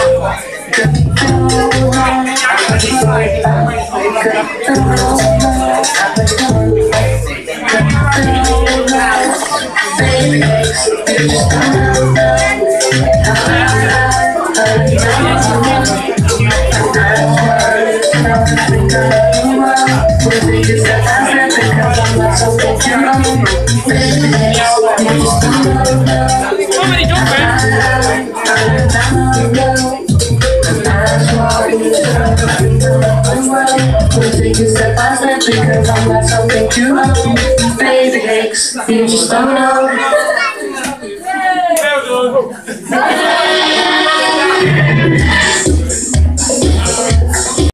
Because I'm not something you know, baby cakes, you just don't know.